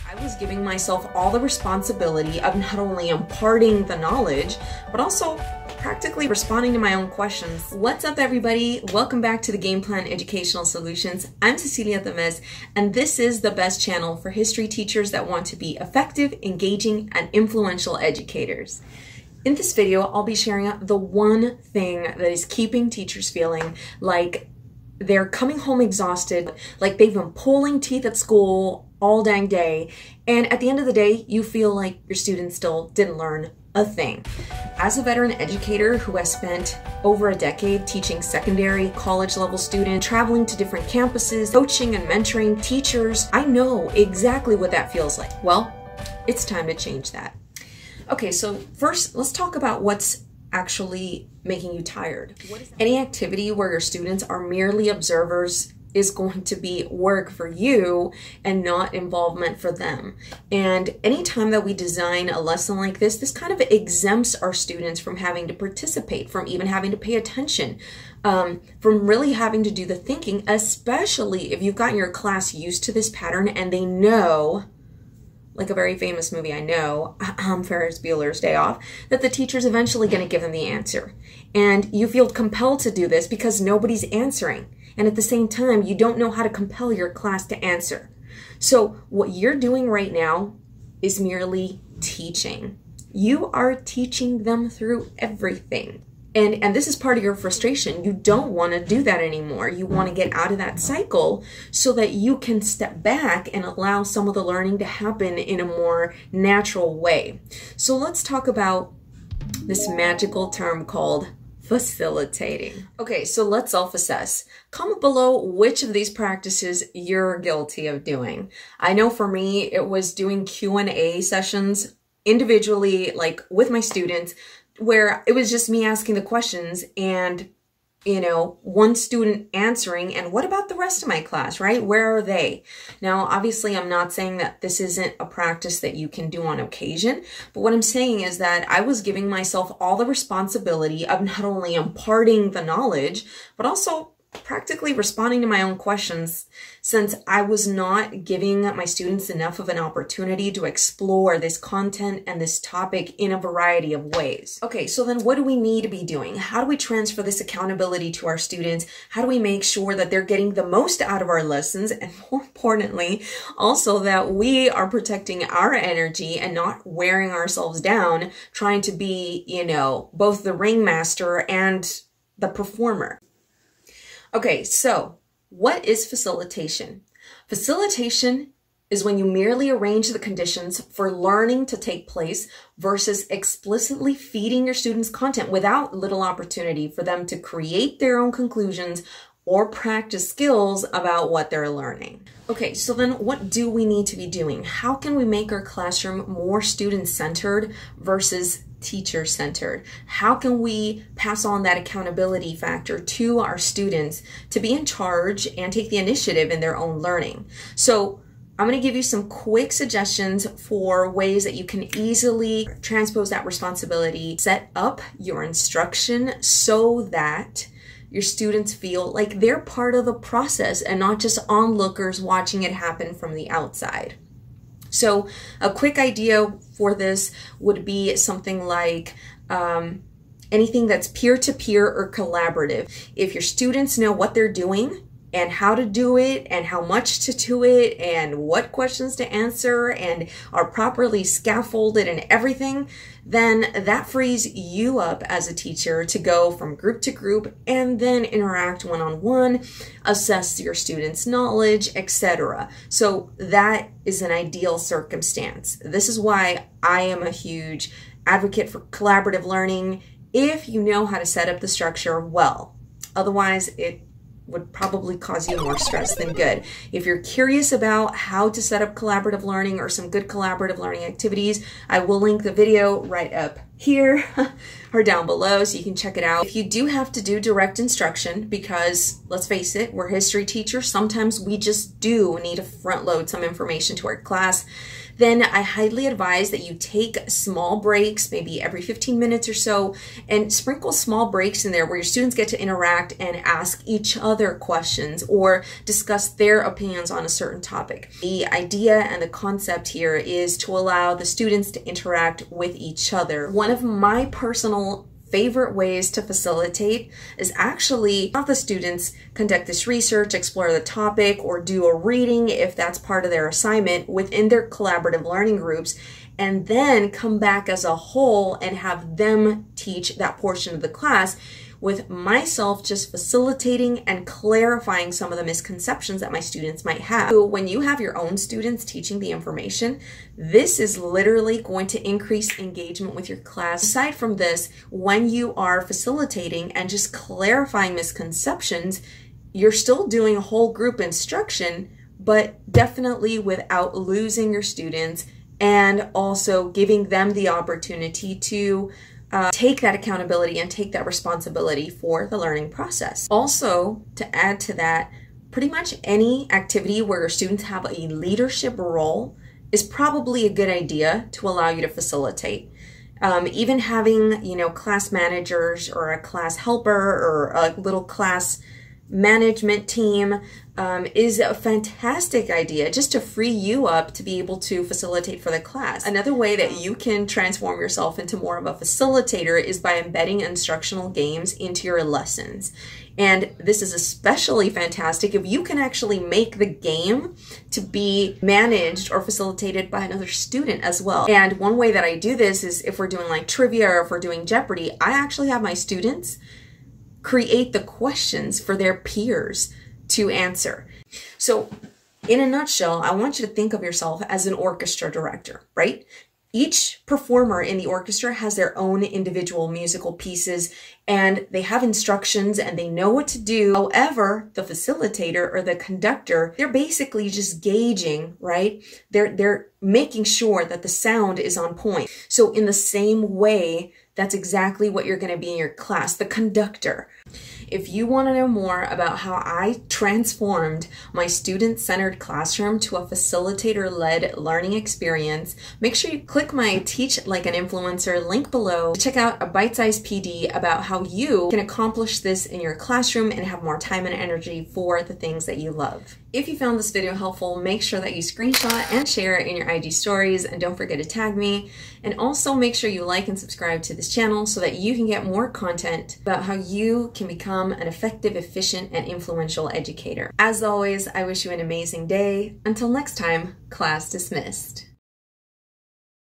I was giving myself all the responsibility of not only imparting the knowledge, but also practically responding to my own questions. What's up, everybody? Welcome back to the Game Plan Educational Solutions. I'm Cecilia Tamez, and this is the best channel for history teachers that want to be effective, engaging, and influential educators. In this video, I'll be sharing the one thing that is keeping teachers feeling like they're coming home exhausted, like they've been pulling teeth at school all dang day, and at the end of the day, you feel like your students still didn't learn a thing. As a veteran educator who has spent over a decade teaching secondary, college level students, traveling to different campuses, coaching and mentoring teachers, I know exactly what that feels like. Well, it's time to change that. Okay, so first, let's talk about what's actually making you tired. Any activity where your students are merely observers is going to be work for you and not involvement for them. And anytime that we design a lesson like this kind of exempts our students from having to participate, from even having to pay attention, from really having to do the thinking, especially if you've gotten your class used to this pattern and they know, like a very famous movie I know, Ferris Bueller's Day Off, that the teacher's eventually going to give them the answer. And you feel compelled to do this because nobody's answering. And at the same time, you don't know how to compel your class to answer. So what you're doing right now is merely teaching. You are teaching them through everything. And this is part of your frustration. You don't want to do that anymore. You want to get out of that cycle so that you can step back and allow some of the learning to happen in a more natural way. So let's talk about this magical term called facilitating. Okay, so let's self-assess. Comment below which of these practices you're guilty of doing. I know for me, it was doing Q&A sessions individually, like with my students, where it was just me asking the questions and, you know, one student answering, and what about the rest of my class, right? Where are they? Now, obviously, I'm not saying that this isn't a practice that you can do on occasion, but what I'm saying is that I was giving myself all the responsibility of not only imparting the knowledge, but also practically responding to my own questions, since I was not giving my students enough of an opportunity to explore this content and this topic in a variety of ways. Okay, so then what do we need to be doing? How do we transfer this accountability to our students? How do we make sure that they're getting the most out of our lessons? And more importantly, also that we are protecting our energy and not wearing ourselves down, trying to be, you know, both the ringmaster and the performer. Okay, so what is facilitation? Facilitation is when you merely arrange the conditions for learning to take place versus explicitly feeding your students content without little opportunity for them to create their own conclusions or practice skills about what they're learning. Okay, so then what do we need to be doing? How can we make our classroom more student-centered versus teacher-centered? How can we pass on that accountability factor to our students to be in charge and take the initiative in their own learning? So I'm going to give you some quick suggestions for ways that you can easily transpose that responsibility, set up your instruction so that your students feel like they're part of the process and not just onlookers watching it happen from the outside. So a quick idea for this would be something like anything that's peer-to-peer or collaborative. If your students know what they're doing and how to do it and how much to do it and what questions to answer and are properly scaffolded and everything, then that frees you up as a teacher to go from group to group and then interact one-on-one, assess your students' knowledge, etc. So that is an ideal circumstance. This is why I am a huge advocate for collaborative learning if you know how to set up the structure well. Otherwise, it would probably cause you more stress than good. If you're curious about how to set up collaborative learning or some good collaborative learning activities, I will link the video right up here or down below so you can check it out. If you do have to do direct instruction, because let's face it, we're history teachers, sometimes we just do need to front load some information to our class, then I highly advise that you take small breaks, maybe every 15 minutes or so, and sprinkle small breaks in there where your students get to interact and ask each other questions or discuss their opinions on a certain topic. The idea and the concept here is to allow the students to interact with each other. One of my personal favorite ways to facilitate is actually have the students conduct this research, explore the topic, or do a reading if that's part of their assignment within their collaborative learning groups, and then come back as a whole and have them teach that portion of the class, with myself just facilitating and clarifying some of the misconceptions that my students might have. So when you have your own students teaching the information, this is literally going to increase engagement with your class. Aside from this, when you are facilitating and just clarifying misconceptions, you're still doing a whole group instruction, but definitely without losing your students, and also giving them the opportunity to take that accountability and take that responsibility for the learning process. Also, to add to that, pretty much any activity where your students have a leadership role is probably a good idea to allow you to facilitate. Even having, class managers or a class helper or a little class management team is a fantastic idea, just to free you up to be able to facilitate for the class. Another way that you can transform yourself into more of a facilitator is by embedding instructional games into your lessons. And this is especially fantastic if you can actually make the game to be managed or facilitated by another student as well. And one way that I do this is if we're doing like trivia or if we're doing Jeopardy, I actually have my students create the questions for their peers to answer. So in a nutshell, I want you to think of yourself as an orchestra director, right? Each performer in the orchestra has their own individual musical pieces, and they have instructions and they know what to do. However, the facilitator or the conductor, they're basically just gauging, right? They're making sure that the sound is on point. So in the same way, that's exactly what you're going to be in your class, the conductor. If you want to know more about how I transformed my student-centered classroom to a facilitator-led learning experience, make sure you click my Teach Like an Influencer link below to check out a bite-sized PD about how you can accomplish this in your classroom and have more time and energy for the things that you love. If you found this video helpful, make sure that you screenshot and share it in your IG stories, and don't forget to tag me. And also make sure you like and subscribe to this channel so that you can get more content about how you can become an effective, efficient, and influential educator. As always, I wish you an amazing day. Until next time, class dismissed.